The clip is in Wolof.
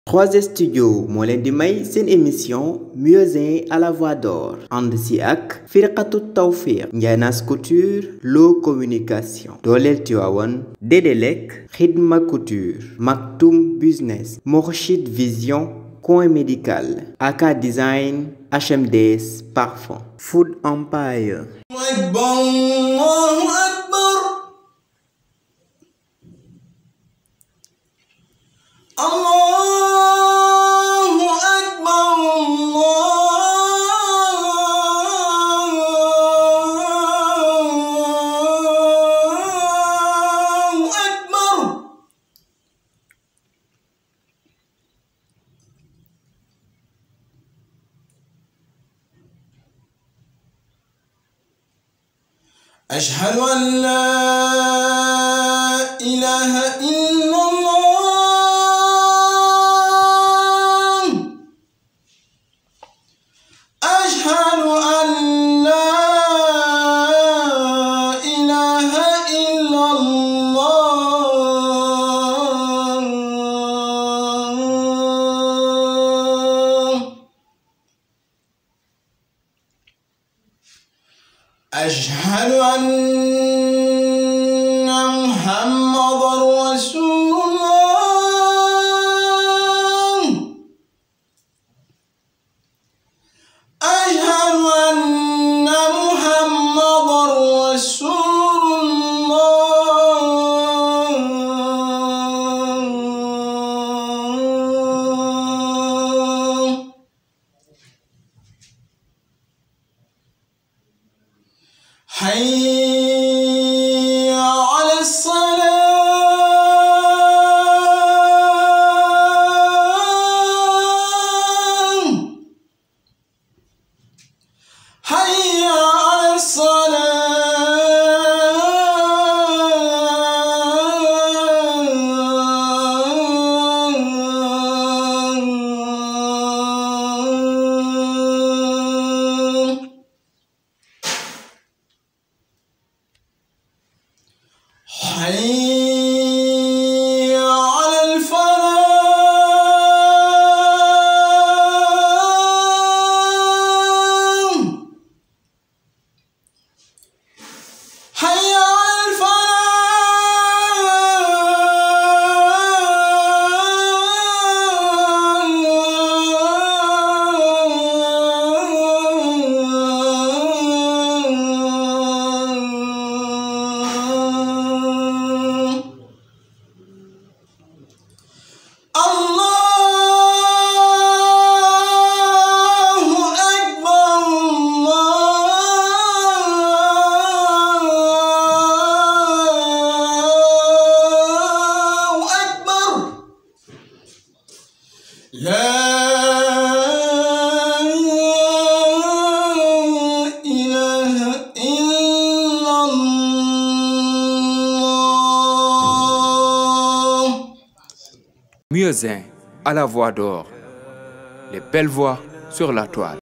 3S Studio moo leen di may seen émission Muezzin à la voix d'or ànd si ak Firqatu Tawfiq Ndianas Couture Lo Communication dooleel Tivaouane Dédélec Khidma Couture Maktoum Business Mourchid Vision Coin Médical Aka Design HMDS Parfum Food Empire. أشهد أن لا إله إلا الله أشهد أن لا إله إلا الله أشهد أن محمدًا رسول الله أشهد أن محمدًا رسول الله حي على الصلاة حي على حي على الفلاح حي على لا إله إلا الله. Muezzin à la voix d'or, les belles voix sur la toile.